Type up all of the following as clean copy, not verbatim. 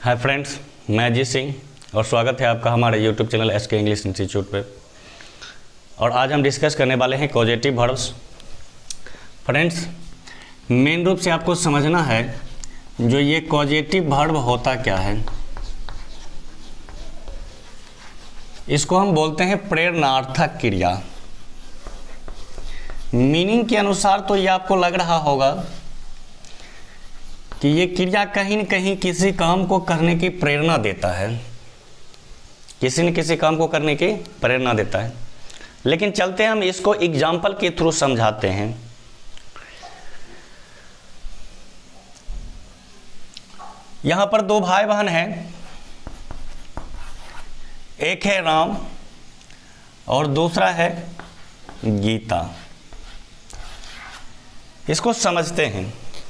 Hi friends, मैं अजीत सिंह और स्वागत है आपका हमारे YouTube channel SK English institute पे। और आज हम डिस्कस करने वाले हैं कॉजेटिव वर्ब्स। फ्रेंड्स, मेन रूप से आपको समझना है जो ये कॉजेटिव वर्ब होता क्या है। इसको हम बोलते हैं प्रेरणार्थक क्रिया। मीनिंग के अनुसार तो ये आपको लग रहा होगा कि ये क्रिया कहीं न कहीं किसी काम को करने की प्रेरणा देता है, किसी न किसी काम को करने की प्रेरणा देता है। लेकिन चलते हैं हम इसको एग्जाम्पल के थ्रू समझाते हैं। यहां पर दो भाई बहन हैं, एक है राम और दूसरा है गीता। इसको समझते हैं।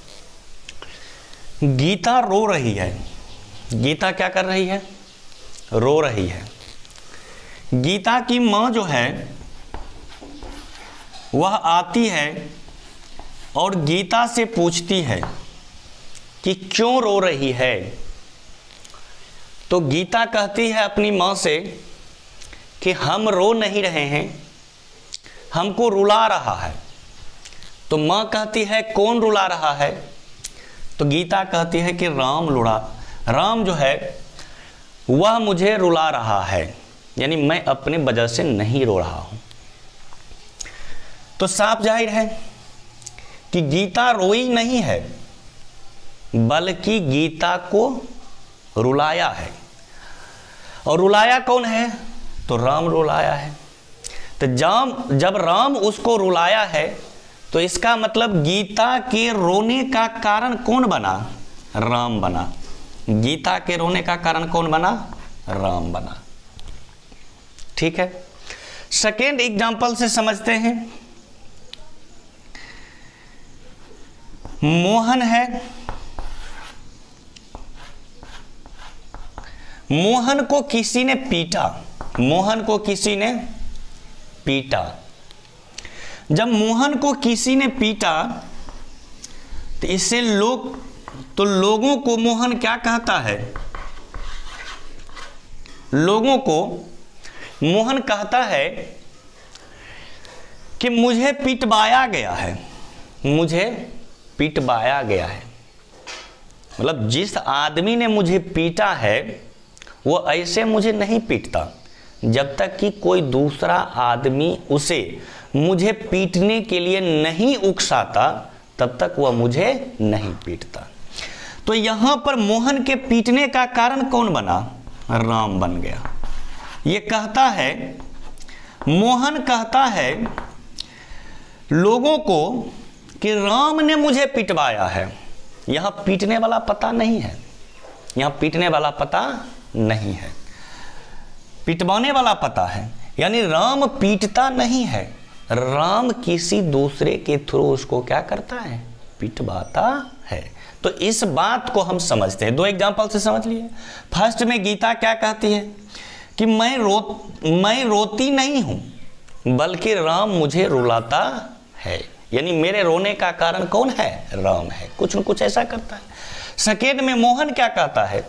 गीता रो रही है। गीता क्या कर रही है? रो रही है। गीता की माँ जो है वह आती है और गीता से पूछती है कि क्यों रो रही है। तो गीता कहती है अपनी माँ से कि हम रो नहीं रहे हैं, हमको रुला रहा है। तो माँ कहती है कौन रुला रहा है? तो गीता कहती है कि राम जो है वह मुझे रुला रहा है, यानी मैं अपने वजह से नहीं रो रहा हूं। तो साफ जाहिर है कि गीता रोई नहीं है, बल्कि गीता को रुलाया है। और रुलाया कौन है? तो राम रुलाया है। तो जब राम उसको रुलाया है तो इसका मतलब गीता के रोने का कारण कौन बना? राम बना। गीता के रोने का कारण कौन बना? राम बना। ठीक है। सेकेंड एग्जाम्पल से समझते हैं। मोहन है। मोहन को किसी ने पीटा। मोहन को किसी ने पीटा। जब मोहन को किसी ने पीटा तो इससे लोगों को मोहन क्या कहता है? लोगों को मोहन कहता है कि मुझे पिटवाया गया है। मुझे पिटवाया गया है, मतलब जिस आदमी ने मुझे पीटा है वो ऐसे मुझे नहीं पीटता। जब तक कि कोई दूसरा आदमी उसे मुझे पीटने के लिए नहीं उकसाता तब तक वह मुझे नहीं पीटता। तो यहां पर मोहन के पीटने का कारण कौन बना? राम बन गया। ये कहता है, मोहन कहता है लोगों को कि राम ने मुझे पिटवाया है। यहां पीटने वाला पता नहीं है, यहां पीटने वाला पता नहीं है, पिटवाने वाला पता है। यानी राम पीटता नहीं है, राम किसी दूसरे के थ्रू उसको क्या करता है? पिटवाता है। तो इस बात को हम समझते हैं। दो एग्जांपल से समझ लिए। फर्स्ट में गीता क्या कहती है कि मैं रोती नहीं हूं, बल्कि राम मुझे रुलाता है। यानी मेरे रोने का कारण कौन है? राम है, कुछ न कुछ ऐसा करता है। सेकेंड में मोहन क्या कहता है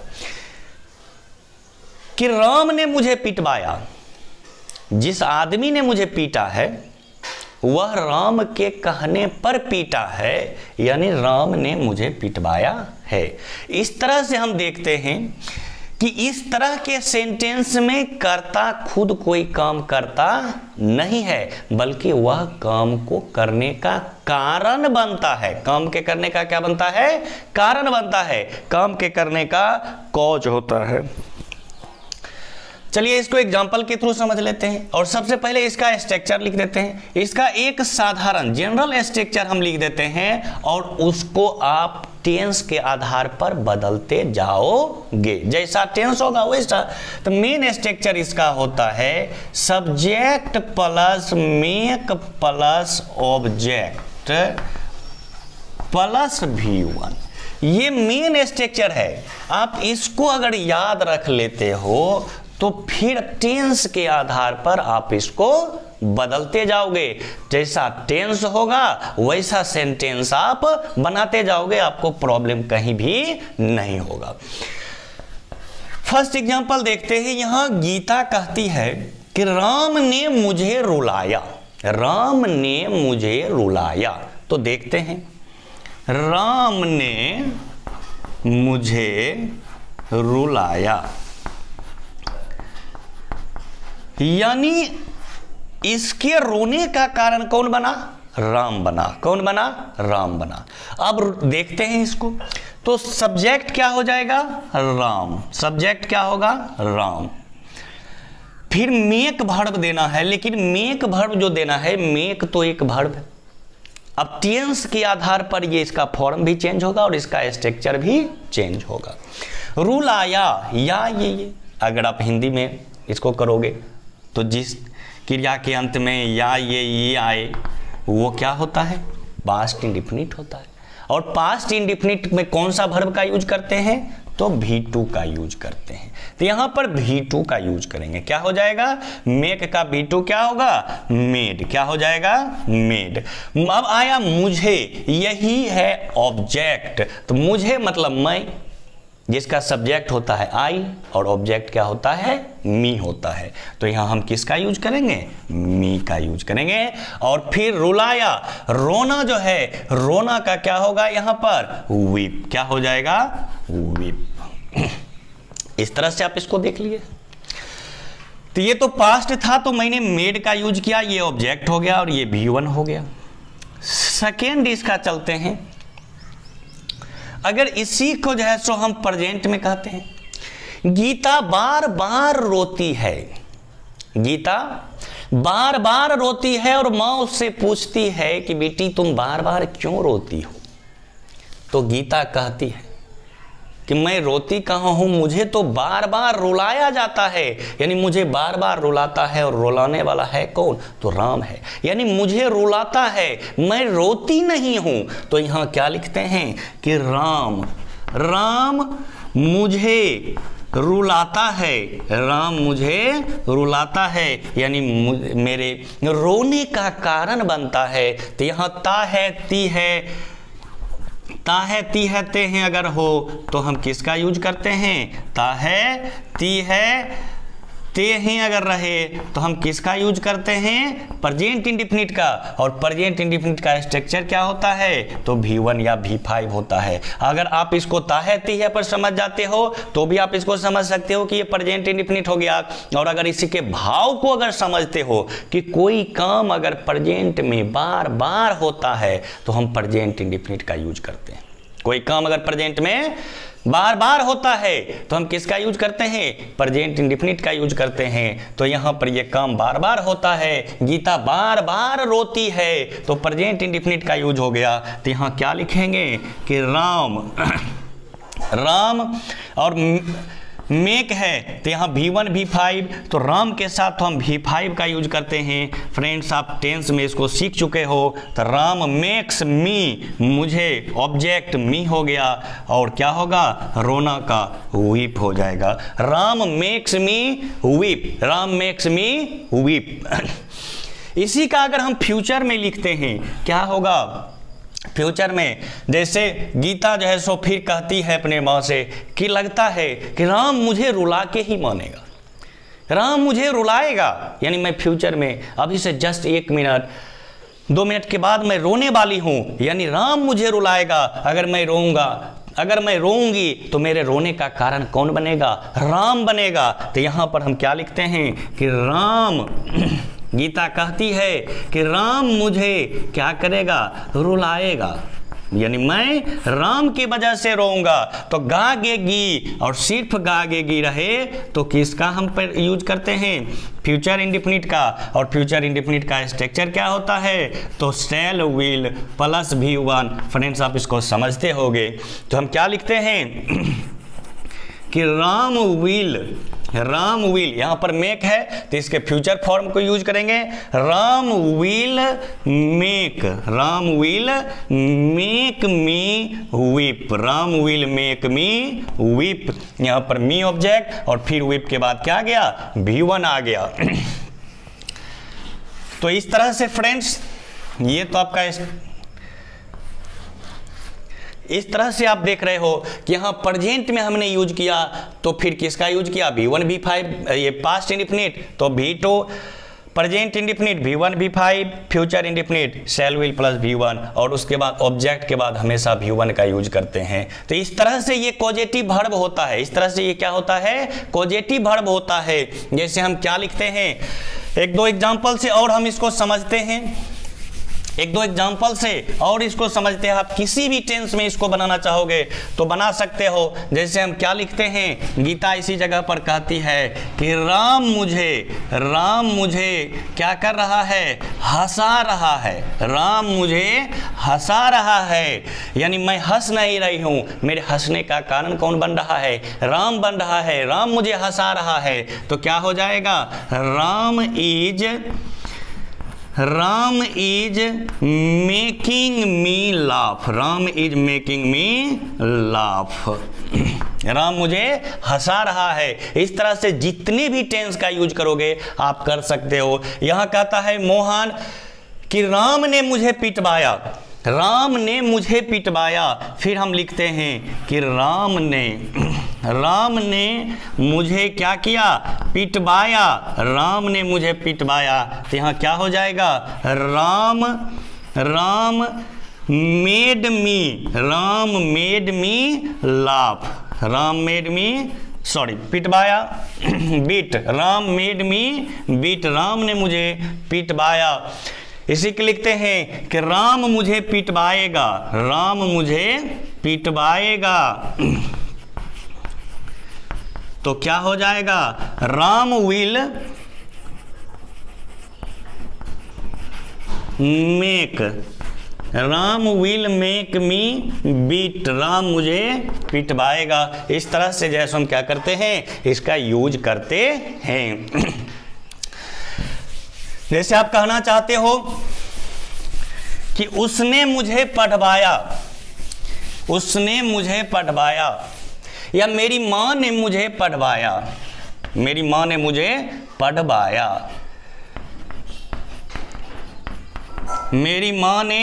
कि राम ने मुझे पिटवाया। जिस आदमी ने मुझे पीटा है वह राम के कहने पर पीटा है, यानी राम ने मुझे पिटवाया है। इस तरह से हम देखते हैं कि इस तरह के सेंटेंस में कर्ता खुद कोई काम करता नहीं है, बल्कि वह काम को करने का कारण बनता है। काम के करने का क्या बनता है? कारण बनता है। काम के करने का कॉज होता है। चलिए इसको एग्जाम्पल के थ्रू समझ लेते हैं। और सबसे पहले इसका स्ट्रक्चर लिख देते हैं। इसका एक साधारण जनरल स्ट्रक्चर हम लिख देते हैं और उसको आप टेंस के आधार पर बदलते जाओगे। जैसा टेंस होगा वैसा। तो मेन स्ट्रक्चर इसका होता है subject plus make plus object plus V1। ये मेन स्ट्रक्चर है। आप इसको अगर याद रख लेते हो तो फिर टेंस के आधार पर आप इसको बदलते जाओगे। जैसा टेंस होगा वैसा सेंटेंस आप बनाते जाओगे, आपको प्रॉब्लम कहीं भी नहीं होगा। फर्स्ट एग्जांपल देखते हैं। यहां गीता कहती है कि राम ने मुझे रुलाया, राम ने मुझे रुलाया। तो देखते हैं, राम ने मुझे रुलाया, यानी इसके रोने का कारण कौन बना? राम बना। कौन बना? राम बना। अब देखते हैं इसको, तो सब्जेक्ट क्या हो जाएगा? राम। सब्जेक्ट क्या होगा? राम। फिर मेक वर्ब देना है, लेकिन मेक वर्ब जो देना है, मेक तो एक वर्ब है। अब टेंस के आधार पर ये इसका फॉर्म भी चेंज होगा और इसका स्ट्रक्चर भी चेंज होगा। रुलाया, या ये अगर आप हिंदी में इसको करोगे तो जिस क्रिया के अंत में या ये आए वो क्या होता है? पास्ट इंडिफिनिट होता है। और पास्ट इंडिफिनिट में कौन सा वर्ब का यूज करते हैं? तो V2 का यूज करते हैं। तो यहां पर V2 का यूज करेंगे। क्या हो जाएगा? मेक का V2 क्या होगा? मेड। क्या हो जाएगा? मेड। अब आया मुझे, यही है ऑब्जेक्ट। तो मुझे मतलब मैं, जिसका सब्जेक्ट होता है आई और ऑब्जेक्ट क्या होता है? मी होता है। तो यहां हम किसका यूज करेंगे? मी का यूज करेंगे। और फिर रुलाया, रोना जो है, रोना का क्या होगा यहां पर? वीप। क्या हो जाएगा? वीप। इस तरह से आप इसको देख लिए। तो ये तो पास्ट था, तो मैंने मेड का यूज किया, ये ऑब्जेक्ट हो गया और ये V1 हो गया। सेकेंड इसका चलते हैं। अगर इसी को जो है सो हम प्रेजेंट में कहते हैं, गीता बार बार रोती है, गीता बार बार रोती है और माँ उससे पूछती है कि बेटी तुम बार बार क्यों रोती हो? तो गीता कहती है कि मैं रोती कहाँ हूं, मुझे तो बार बार रुलाया जाता है, यानी मुझे बार बार रुलाता है। और रुलाने वाला है कौन? तो राम है, यानी मुझे रुलाता है, मैं रोती नहीं हूं। तो यहां क्या लिखते हैं कि राम, राम मुझे रुलाता है, राम मुझे रुलाता है, यानी मेरे रोने का कारण बनता है। तो यहां ता है, ती है, ता है, ती है, ते हैं अगर हो तो हम किसका यूज करते हैं? ता है, ती है, ते हैं अगर रहे तो हम किसका यूज करते हैं? प्रेजेंट इंडिफिनिट का। और प्रेजेंट इंडिफिनिट का स्ट्रक्चर क्या होता है? तो V1 या V5 होता है। अगर आप इसको ता है, ती है पर समझ जाते हो तो भी आप इसको समझ सकते हो कि ये प्रेजेंट इंडिफिनिट हो गया। और अगर इसी के भाव को अगर समझते हो कि कोई काम अगर प्रेजेंट में बार बार होता है तो हम प्रेजेंट इंडिफिनिट का यूज करते हैं। कोई काम अगर प्रेजेंट में बार बार होता है तो हम किसका यूज करते हैं? प्रेजेंट इंडिफिनिट का यूज करते हैं। तो यहां पर ये काम बार बार होता है, गीता बार बार रोती है, तो प्रेजेंट इंडिफिनिट का यूज हो गया। तो यहां क्या लिखेंगे कि राम, राम और मेक है, तो यहाँ V1 V5, तो राम के साथ तो हम V5 का यूज करते हैं। फ्रेंड्स आप टेंस में इसको सीख चुके हो। तो राम मेक्स मी, मुझे ऑब्जेक्ट मी हो गया और क्या होगा? रोना का वीप हो जाएगा। Ram makes me weep, Ram makes me weep. इसी का अगर हम फ्यूचर में लिखते हैं क्या होगा? फ्यूचर में जैसे गीता जो है सो फिर कहती है अपने माँ से कि लगता है कि राम मुझे रुला के ही मानेगा, राम मुझे रुलाएगा, यानी मैं फ्यूचर में अभी से जस्ट 1 मिनट 2 मिनट के बाद मैं रोने वाली हूँ, यानी राम मुझे रुलाएगा। अगर मैं रोऊंगा, अगर मैं रोऊंगी तो मेरे रोने का कारण कौन बनेगा? राम बनेगा। तो यहाँ पर हम क्या लिखते हैं कि राम, गीता कहती है कि राम मुझे क्या करेगा? रुलाएगा, यानी मैं राम की वजह से रोऊंगा। तो गागेगी, और सिर्फ गागेगी रहे तो किसका हम पर यूज करते हैं? फ्यूचर इंडिफिनिट का। और फ्यूचर इंडिफिनिट का स्ट्रक्चर क्या होता है? तो शैल विल प्लस V1। फ्रेंड्स आप इसको समझते होंगे। तो हम क्या लिखते हैं कि राम विल, राम विल, यहां पर मेक है तो इसके फ्यूचर फॉर्म को यूज करेंगे। Ram will make, Ram will make me weep, Ram will make me weep. यहां पर मी ऑब्जेक्ट और फिर वीप के बाद क्या आ गया? V1 आ गया। तो इस तरह से फ्रेंड्स ये तो आपका इस तरह से आप देख रहे हो कि यहाँ प्रेजेंट में हमने यूज किया, तो फिर किसका यूज किया, V1 V5, ये पास्ट इंडिफिनिट, तो V2 present indefinite V1 V5, future indefinite shall will plus V1, और उसके बाद ऑब्जेक्ट के बाद हमेशा V1 का यूज करते हैं। तो इस तरह से ये कॉजेटिव वर्ब होता है, इस तरह से ये क्या होता है, कॉजेटिव वर्ब होता है। जैसे हम क्या लिखते हैं, एक दो एग्जाम्पल से और हम इसको समझते हैं, एक दो एग्जाम्पल से और इसको समझते हैं। आप किसी भी टेंस में इसको बनाना चाहोगे तो बना सकते हो। जैसे हम क्या लिखते हैं, गीता इसी जगह पर कहती है कि राम मुझे क्या कर रहा है, हंसा रहा है, राम मुझे हंसा रहा है, यानी मैं हंस नहीं रही हूँ, मेरे हंसने का कारण कौन बन रहा है, राम बन रहा है, राम मुझे हंसा रहा है। तो क्या हो जाएगा, Ram is making me laugh, Ram is making me laugh, Ram मुझे हंसा रहा है। इस तरह से जितने भी टेंस का यूज करोगे आप कर सकते हो। यहाँ कहता है मोहन कि राम ने मुझे पिटवाया, राम ने मुझे पिटवाया, फिर हम लिखते हैं कि राम ने मुझे क्या किया, पिटवाया, राम ने मुझे पिटवाया। तो यहाँ क्या हो जाएगा, Ram made me laugh, Ram made me पिटवाया, beat, Ram made me beat, Ram ने मुझे पिटवाया। इसी के लिखते हैं कि राम मुझे पिटवाएगा, राम मुझे पिटवाएगा। तो क्या हो जाएगा, Ram will make me beat, Ram मुझे पिटवाएगा। इस तरह से जैसे हम क्या करते हैं, इसका यूज करते हैं। जैसे आप कहना चाहते हो कि उसने मुझे पढ़वाया, उसने मुझे पढ़वाया, या मेरी माँ ने मुझे पढ़वाया, मेरी माँ ने मुझे पढ़वाया, मेरी माँ ने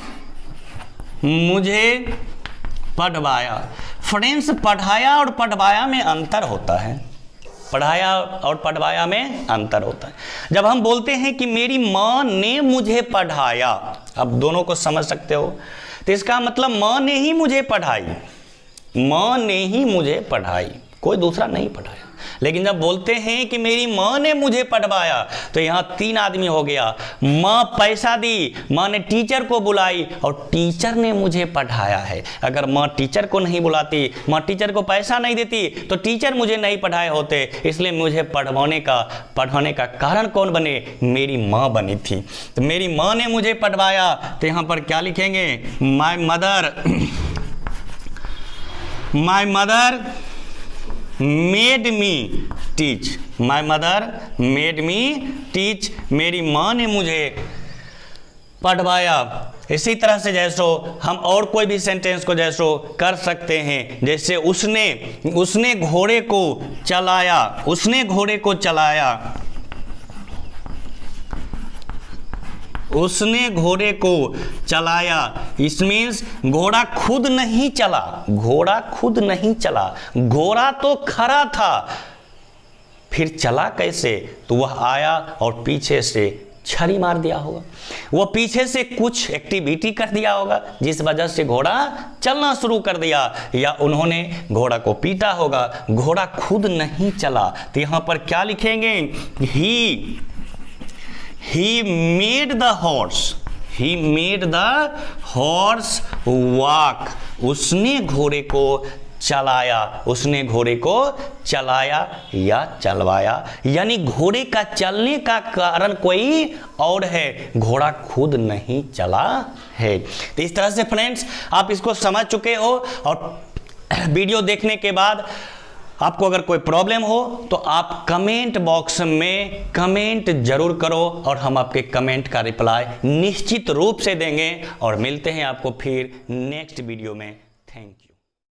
मुझे पढ़वाया। फ्रेंड्स, पढ़ाया और पढ़वाया में अंतर होता है, पढ़ाया और पढ़वाया में अंतर होता है। जब हम बोलते हैं कि मेरी माँ ने मुझे पढ़ाया, अब दोनों को समझ सकते हो, तो इसका मतलब माँ ने ही मुझे पढ़ाई, माँ ने ही मुझे पढ़ाई, कोई दूसरा नहीं पढ़ाया। लेकिन जब बोलते हैं कि मेरी माँ ने मुझे पढ़वाया, तो यहाँ तीन आदमी हो गया, माँ पैसा दी, माँ ने टीचर को बुलाई, और टीचर ने मुझे पढ़ाया है। अगर माँ टीचर को नहीं बुलाती, माँ टीचर को पैसा नहीं देती, तो टीचर मुझे नहीं पढ़ाए होते। इसलिए मुझे पढ़ाने का कारण कौन बने, मेरी माँ बनी थी। तो मेरी माँ ने मुझे पढ़वाया, तो यहाँ पर क्या लिखेंगे, my mother made me teach, my mother made me teach, मेरी माँ ने मुझे पढ़वाया। इसी तरह से जैसो हम और कोई भी सेंटेंस को जैसो कर सकते हैं। जैसे उसने घोड़े को चलाया, उसने घोड़े को चलाया, उसने घोड़े को चलाया। इस मीन्स घोड़ा खुद नहीं चला, घोड़ा खुद नहीं चला, घोड़ा तो खड़ा था, फिर चला कैसे, तो वह आया और पीछे से छड़ी मार दिया होगा, वह पीछे से कुछ एक्टिविटी कर दिया होगा जिस वजह से घोड़ा चलना शुरू कर दिया, या उन्होंने घोड़ा को पीटा होगा, घोड़ा खुद नहीं चला। तो यहाँ पर क्या लिखेंगे, He made the horse walk, उसने घोड़े को चलाया, उसने घोड़े को चलाया या चलवाया, यानी घोड़े का चलने का कारण कोई और है, घोड़ा खुद नहीं चला है। तो इस तरह से फ्रेंड्स आप इसको समझ चुके हो, और वीडियो देखने के बाद आपको अगर कोई प्रॉब्लम हो तो आप कमेंट बॉक्स में कमेंट जरूर करो, और हम आपके कमेंट का रिप्लाई निश्चित रूप से देंगे। और मिलते हैं आपको फिर नेक्स्ट वीडियो में। Thank you.